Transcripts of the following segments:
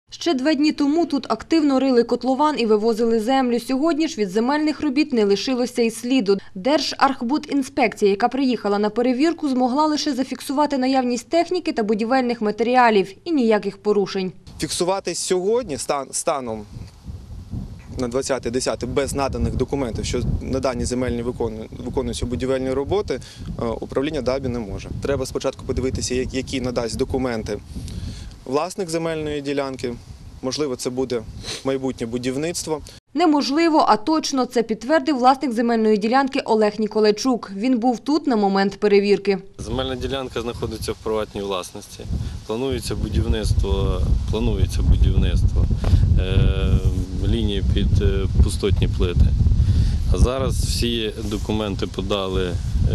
Ще 2 дні тому тут активно рили котлован і вивозили землю. Сьогодні ж від земельних робіт не лишилося й сліду. Держархбудінспекція, яка приїхала на перевірку, змогла лише зафіксувати наявність техніки та будівельних матеріалів. І ніяких порушень. Фіксувати сьогодні станом на 20.10 без наданих документів, що надані земельні виконуються будівельні роботи, управління ДАБІ не може. Треба спочатку подивитися, які надасть документи власник земельної ділянки. Можливо, це буде майбутнє будівництво. Неможливо, а точно, це підтвердив власник земельної ділянки Олег Ніколайчук. Він був тут на момент перевірки. Земельна ділянка знаходиться в приватній власності. Планується будівництво лінії під пустотні плити. А зараз всі документи подали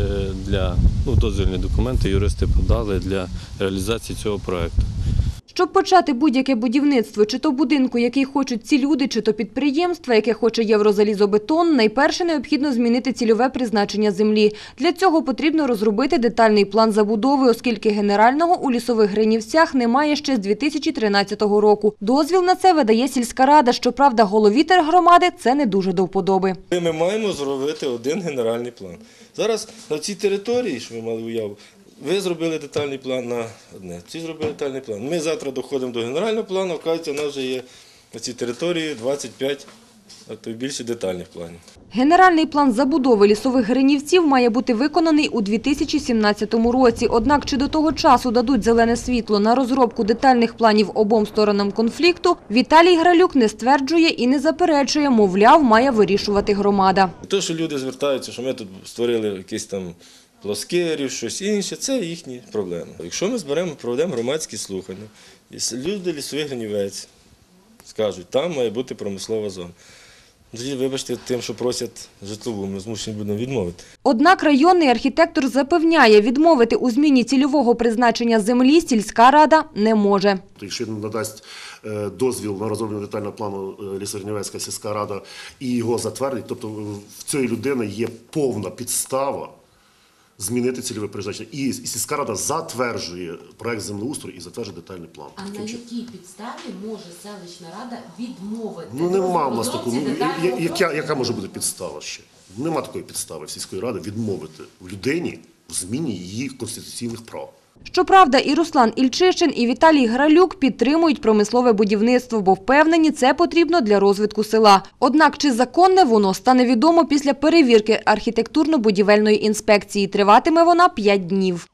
дозвільні документи, юристи подали для реалізації цього проєкту. Щоб почати будь-яке будівництво, чи то будинку, який хочуть ці люди, чи то підприємства, яке хоче Єврозалізобетон, найперше необхідно змінити цільове призначення землі. Для цього потрібно розробити детальний план забудови, оскільки генерального у Лісових Гринівцях немає ще з 2013 року. Дозвіл на це видає сільська рада, щоправда, голові тергромади це не дуже до вподоби. Ми маємо зробити один генеральний план. Зараз на цій території, що ви мали уяву, ви зробили детальний план на одне, ці зробили детальний план. Ми завтра доходимо до генерального плану, оказується, у нас вже є на цій території 25, а то й більше детальних планів. Генеральний план забудови Лісових Гринівців має бути виконаний у 2017 році. Однак, чи до того часу дадуть зелене світло на розробку детальних планів обом сторонам конфлікту, Віталій Гралюк не стверджує і не заперечує, мовляв, має вирішувати громада. Те, що люди звертаються, що ми тут створили якісь там плоскирів, щось інше, це їхні проблеми. Якщо ми проведемо громадські слухання, і люди Лісових Гринівець скажуть, там має бути промислова зона. Тоді, вибачте, тим, що просять житлову, ми змушені будемо відмовити. Однак районний архітектор запевняє, відмовити у зміні цільового призначення землі сільська рада не може. Якщо надасть дозвіл на розроблення детального плану Лісогринівецька сільська рада і його затвердить, тобто в цієї людини є повна підстава змінити цільове призначення. І сільська рада затверджує проект землеустрою і затверджує детальний план. А на якій підставі може селищна рада відмовити? Нема в нас такого. Яка може бути підстава ще? Нема такої підстави в сільської ради відмовити в людині в зміні її конституційних прав. Щоправда, і Руслан Ільчишин, і Віталій Гралюк підтримують промислове будівництво, бо впевнені, це потрібно для розвитку села. Однак, чи законне воно, стане відомо після перевірки архітектурно-будівельної інспекції. Триватиме вона 5 днів.